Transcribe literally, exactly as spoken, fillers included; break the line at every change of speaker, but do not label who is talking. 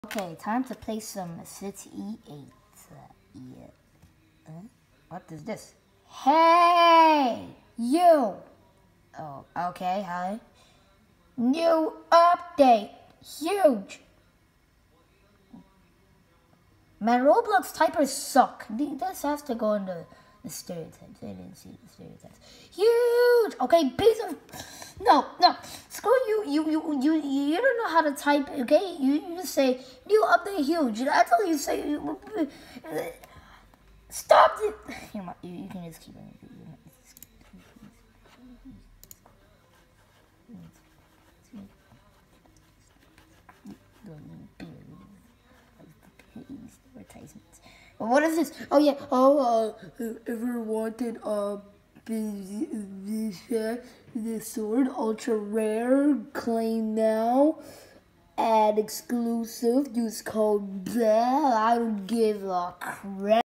Okay, time to play some City eight. Uh, yeah. Uh, what is this? Hey! You! Oh, okay, hi. New update! Huge! Man, Roblox typers suck. This has to go into the stereotypes. I didn't see the stereotypes. Huge! Okay, piece of... No, no. Screw you. You, you, you, you don't know how to type, okay? You, you just say, new update huge. That's all you say. Stop it! You, know, you, you can just keep it. Advertisements. What is this? Oh yeah. Oh, uh, ever wanted uh, this this sword, ultra rare, claim now, add exclusive. Use code B E L. I don't give a crap.